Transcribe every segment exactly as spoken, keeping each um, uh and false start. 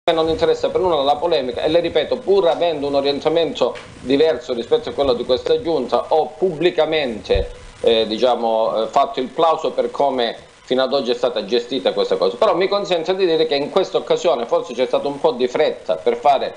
non interessa per nulla la polemica e le ripeto, pur avendo un orientamento diverso rispetto a quello di questa giunta, ho pubblicamente eh, diciamo, eh, fatto il plauso per come fino ad oggi è stata gestita questa cosa, però mi consente di dire che in questa occasione forse c'è stato un po' di fretta per fare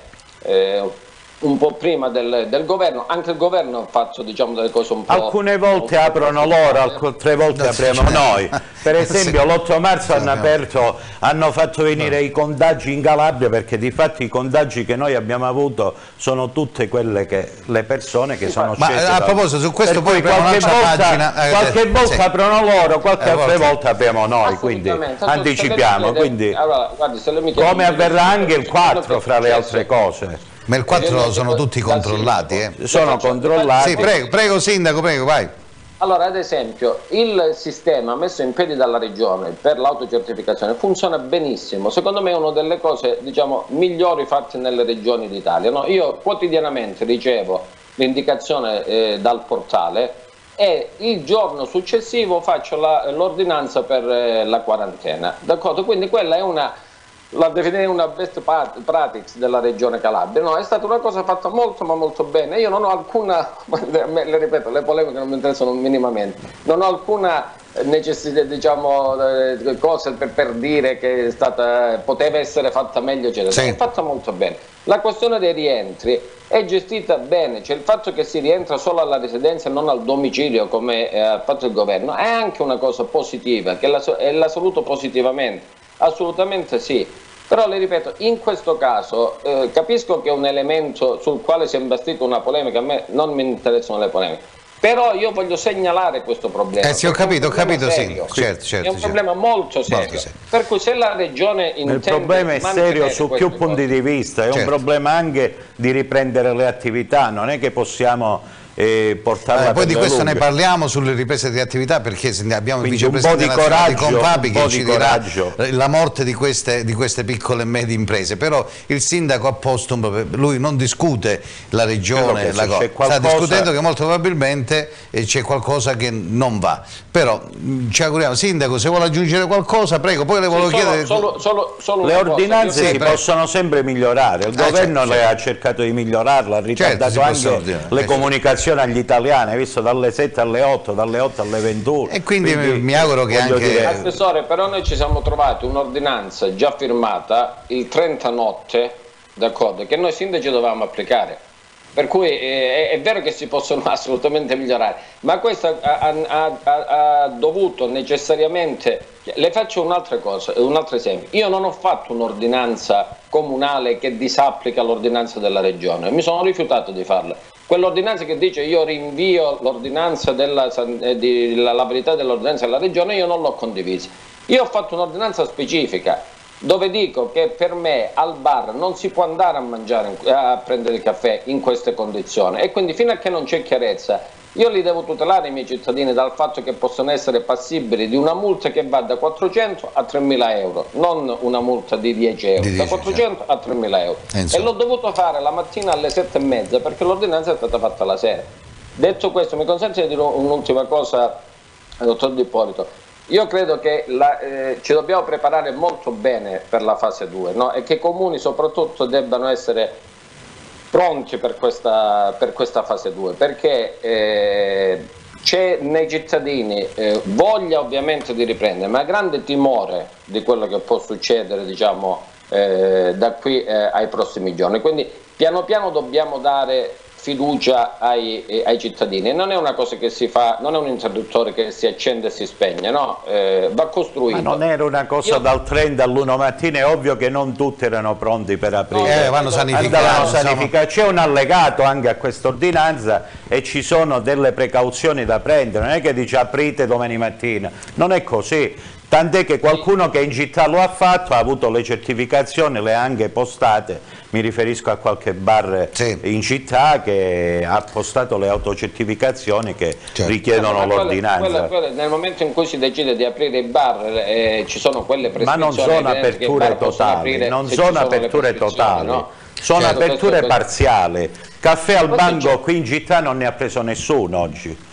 eh, un po' prima del, del governo, anche il governo ha fatto diciamo delle cose un po'... Alcune volte po aprono loro, altre volte apriamo noi. Per esempio l'otto marzo hanno aperto, hanno fatto venire no. i contagi in Calabria, perché di fatto i contagi che noi abbiamo avuto sono tutte quelle che le persone che sì, sono ma scese. Ma a da... proposito su questo poi qualche volta, pagina, eh, qualche volta sì. aprono loro, qualche eh, altra volta. volta apriamo noi, quindi anticipiamo. Quindi, allora, guardi, se mi chiede, come avverrà anche il quattro fra le altre cose. Ma il quattro sono tutti controllati, eh? Sono controllati. Sì, prego, prego Sindaco, prego, vai. Allora, ad esempio, il sistema messo in piedi dalla Regione per l'autocertificazione funziona benissimo. Secondo me è una delle cose, diciamo, migliori fatte nelle regioni d'Italia. No? Io quotidianamente ricevo l'indicazione eh, dal portale e il giorno successivo faccio l'ordinanza per eh, la quarantena. D'accordo? Quindi quella è una... la definire una best practice della regione Calabria, no, è stata una cosa fatta molto ma molto bene. Io non ho alcuna, le ripeto, le polemiche non mi interessano minimamente, non ho alcuna necessità, diciamo, cose per, per dire che è stata, poteva essere fatta meglio, eccetera. Sì. È fatta molto bene. La questione dei rientri è gestita bene, cioè il fatto che si rientra solo alla residenza e non al domicilio come ha fatto il governo è anche una cosa positiva, che la, e la saluto positivamente. Assolutamente sì, però le ripeto, in questo caso eh, capisco che è un elemento sul quale si è imbastita una polemica, a me non mi interessano le polemiche, però io voglio segnalare questo problema. Eh sì, ho capito, ho capito, serio, sì, certo, certo. È un certo. problema molto serio, molto serio, per cui se la regione intende... Il problema è serio su più punti di vista, è certo. un problema anche di riprendere le attività, non è che possiamo... E portarla eh, poi di questo lunghe. ne parliamo sulle riprese di attività, perché abbiamo il vicepresidente nazionale di Confapi che ci dirà coraggio. la morte di queste, di queste piccole e medie imprese, però il sindaco a postum, lui non discute la regione, la cosa. Qualcosa... sta discutendo che molto probabilmente c'è qualcosa che non va, però ci auguriamo. Sindaco, se vuole aggiungere qualcosa prego, poi le volevo sì, chiedere solo, solo, solo le ordinanze si prego. possono sempre migliorare, il ah, governo certo, le certo. ha cercato di migliorarla, ha ritardato certo, anche le eh, comunicazioni agli italiani, hai visto, dalle sette alle otto, dalle otto alle ventuno, e quindi, quindi mi auguro che anche dire... Assessore, però noi ci siamo trovati un'ordinanza già firmata il trenta notte, d'accordo, che noi sindaci dovevamo applicare, per cui eh, è, è vero che si possono assolutamente migliorare, ma questo ha, ha, ha, ha dovuto necessariamente... Le faccio un'altra cosa, un altro esempio. Io non ho fatto un'ordinanza comunale che disapplica l'ordinanza della regione, mi sono rifiutato di farla. Quell'ordinanza che dice io rinvio l'ordinanza della di, la, la verità dell'ordinanza della regione, io non l'ho condivisa. Io ho fatto un'ordinanza specifica dove dico che per me al bar non si può andare a mangiare, a prendere il caffè in queste condizioni, e quindi fino a che non c'è chiarezza io li devo tutelare i miei cittadini dal fatto che possono essere passibili di una multa che va da quattrocento a tremila euro, non una multa di dieci euro, di dieci, da quattrocento a tremila euro. E, e l'ho dovuto fare la mattina alle sette e mezza perché l'ordinanza è stata fatta la sera. Detto questo, mi consente di dire un'ultima cosa al dottor Di Ippolito. Io credo che la, eh, ci dobbiamo preparare molto bene per la fase due, no? E che i comuni soprattutto debbano essere pronti per questa, per questa fase due, perché eh, c'è nei cittadini eh, voglia ovviamente di riprendere, ma grande timore di quello che può succedere, diciamo, eh, da qui eh, ai prossimi giorni. Quindi piano piano dobbiamo dare fiducia ai, eh, ai cittadini, e non è una cosa che si fa, non è un interruttore che si accende e si spegne, no, eh, va costruito. Ma non era una cosa Io... dal trenta all'uno mattina, è ovvio che non tutti erano pronti per aprire, eh, vanno sanificati. C'è un allegato anche a questa ordinanza e ci sono delle precauzioni da prendere, non è che dice aprite domani mattina, non è così. Tant'è che qualcuno che in città lo ha fatto, ha avuto le certificazioni, le ha anche postate, mi riferisco a qualche bar sì. in città che ha postato le autocertificazioni che certo. richiedono l'ordinanza. Nel momento in cui si decide di aprire i bar eh, ci sono quelle prescrizioni. Ma non sono aperture totali, non sono aperture totali, no? Sono certo, aperture parziali. Caffè al banco qui in città non ne ha preso nessuno oggi.